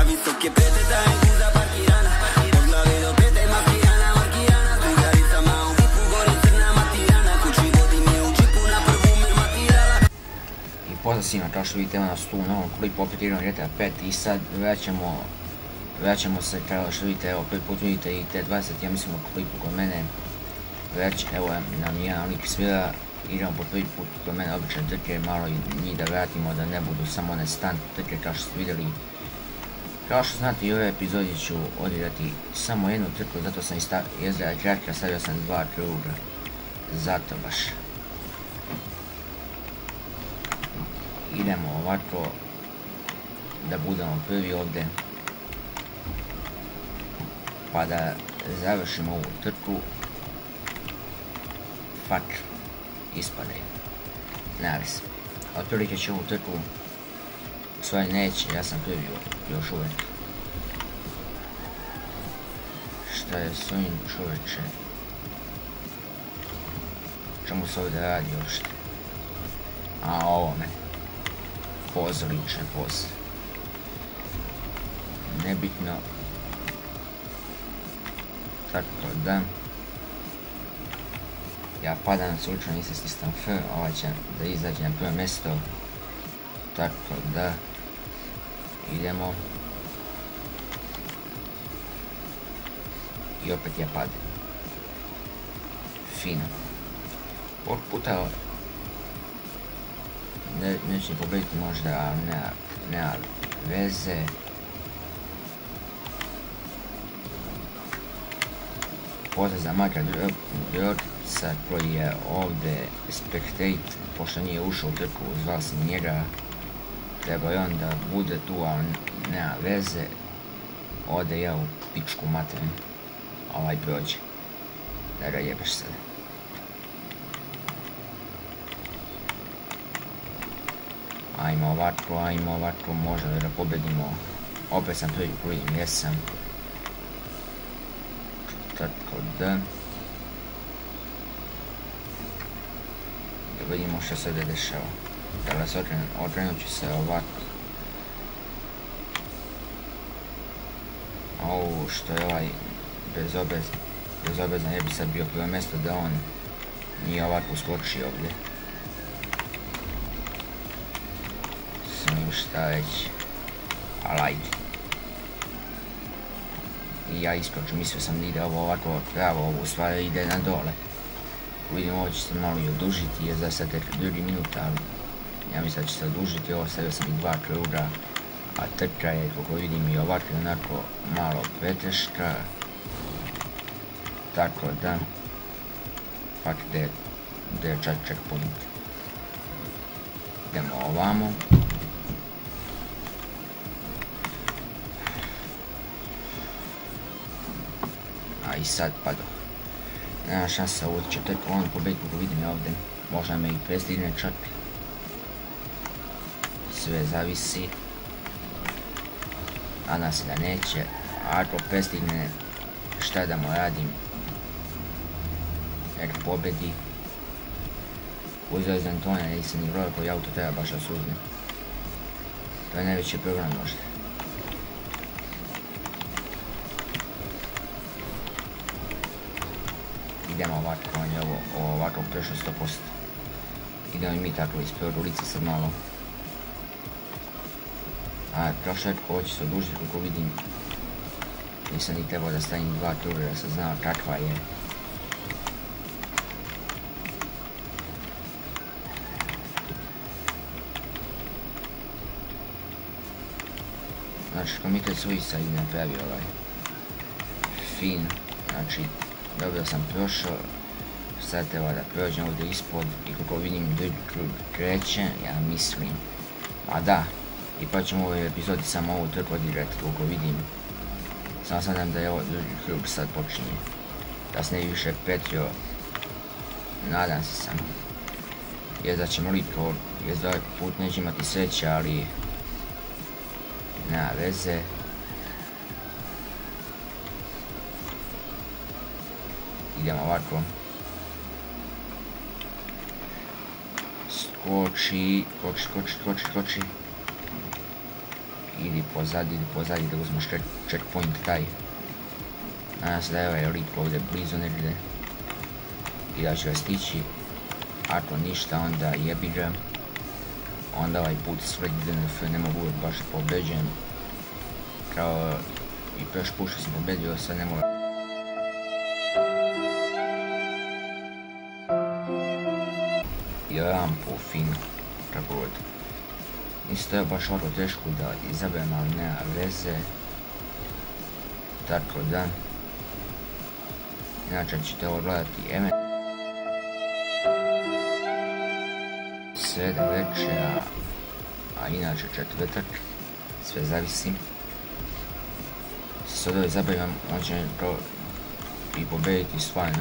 visoke pete, ta je guza parkirana. Od glave do pete maskirana, markirana. S drugaricama u vipu gori crna matirana. Kući vodim je u džipu, na prvu me matirala. I pozdrav svima, kao što vidite, evo nas tu u novom klipu, opet igram GTA 5 i sad vraćamo se, kao što vidite, evo prvi put vidite i T20, ja mislim u klipu kod mene, evo nam jedan lik svira, igramo po prvi put kod mene obične trke, malo njih da vratimo, da ne budu samo one stand trke kao što ste vidjeli. Kao što znate, i u ovoj epizodi ću odigrati samo jednu trku, zato sam jezda kratka, stavio sam 2 kruga, zato baš. Idemo ovako, da budemo prvi ovdje, pa da završimo ovu trku. Fuck, ispade, nema se. Otprilike će ovu trku, u stvari neće, ja sam prvi još uvijek. Šta je s ovim čovječe? Čemu se ovdje radi uopšte? A ovome. Poz, lične poz. Nebitno. Tako da. Ja padam, slučajno nisam stisnuo F, ovaj će da izađe na prvo mjesto. Tako da. Idemo. I opet ja padem. Fino. Ovog puta neće pobediti možda, ali nema veze. Pozdrav za Marka Djorca koji je ovdje spectate, pošto nije ušao u trku, zvao sam njega. Treba i on da bude tu, ali nema veze. Ode ja u pičku materinu. Ovaj prođe. Da ga jebeš sada. Ajmo ovako, možda da ga pobedimo. Opet sam prvi vidim, jesam. Tako da. Da vidimo što se ovdje dešava. Dakle, okrenut ću se ovako. Ovo što je ovaj bezobezan, je bi sad bio prvo mjesto da on nije ovako uskočio ovdje. Smijem šta reći, ali ajde. I ja iskoču, mislio sam da ide ovo ovako pravo, ovo u stvari ide na dole. Vidim, ovo će se malo i odužiti, je za sad tek 2 minuta, ali ja mislim da će se odužiti, ovo stavio sam i 2 kruga, a trka je, kako vidim, i ovako onako malo preteška. Tako da, pak gdje je čak checkpoint. Idemo ovamo. A i sad padoh. Nema šansa, ovo će tek on pobediti, kako vidim ovdje. Možda me i prestigne čak. Sve zavisi. Nadam se da neće. A ako prestigne, šta da mu radim? Nek pobedi. Uzeo iz Antonija, nisam ni broj koji auto treba baš da suzne. To je najveći problem možda. Idemo ovako, on je ovo ovako prešao 100%. Idemo i mi tako iz prvog ulici sad malo. A kao što je ovo će se odužiti, koliko vidim. Nisam ni trebao da stavim 2 kruga da sam znao kakva je. Znači, komitet Suicide je napravio ovaj fin, znači dobro sam prošao, sad treba da prođem ovdje ispod i kako vidim drugi krug kreće, ja mislim, a da, i pa ćemo u ovoj epizodi samo ovu trku odigrati koliko vidim, samo sadam da je ovo drugi krug sad počinje, da se ne više petio, nadam se samo, jer da ćemo litko, jer za ovaj put neće imati sreće, ali nema veze. Idemo ovako. Skoči. idi pozadi da uzmeš checkpoint taj. Nadam se da je ovaj lik ovdje blizu negdje i da će ga stići. Ako ništa, onda jebi ga. Onda ovaj put s Red DNF ne mogu uvijek baš pobeđen. Kao i prošli put što sam pobedio, sad ne mogu. I rampu fino, kako god. Isto je baš ovako teško da izaberem, ali nema veze. Tako da. Inače ćete ovo gledati sreda večera, a inače četvrtak, sve zavisi. Sad ovo izaberem, on će to i pobediti stvarno.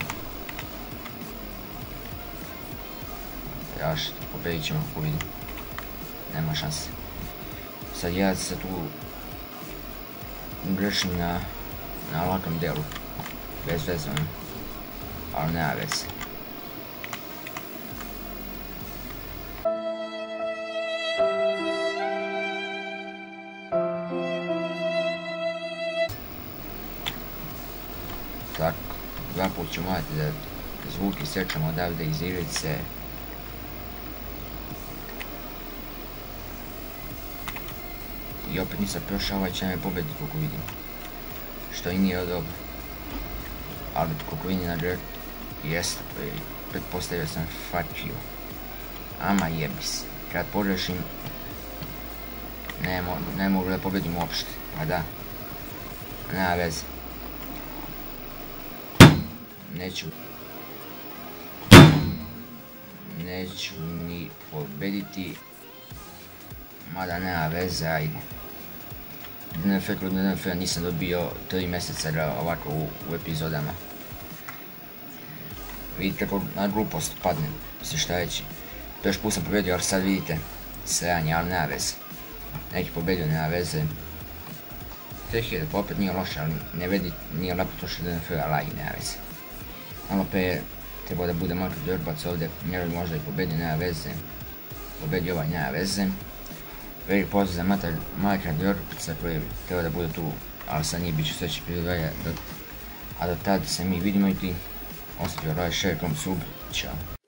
Ja što pobedit ćemo kako vidim. Nema šanse. Sad ja se tu grešim na lakom delu. Bez veze, ali nema veze. Tako, dva put ću morati da zvuk isječemo odavde iz igrice. I opet nisam prošao, ovaj će me pobediti koliko vidim. Što i nije dobro. Ali koliko vidim na dirt, jeste, pretpostavio sam fuck you. Ama jebi se. Kad pogrešim, ne mogu da pobedim uopšte. Pa da. Nema veze. Neću ni pobediti. Mada nema veze, ajde. DNF nisam dobio 3 mjeseca ovako u epizodama. Vidite kako na glupost padnem, mislim šta reći. Prošli put sam pobedio, ali sad vidite sranje, ali nema veze. Neki pobedio, nema veze. 3000 pa opet nije loše, ali ne vidi, nije lepo to što DNF, ali ajde, nema veze. Malo pre trebao da bude Marko Dorbac ovdje, njegov možda i pobedio, nema veze. Pobedio ovaj, nema veze. Velik pozdrav za Marka Dorbaca koji treba da bude tu, ali sad nije bit ću sljedeći epizod, a do tad se mi vidimo i ti ostavio like, share, comment, sub, čao.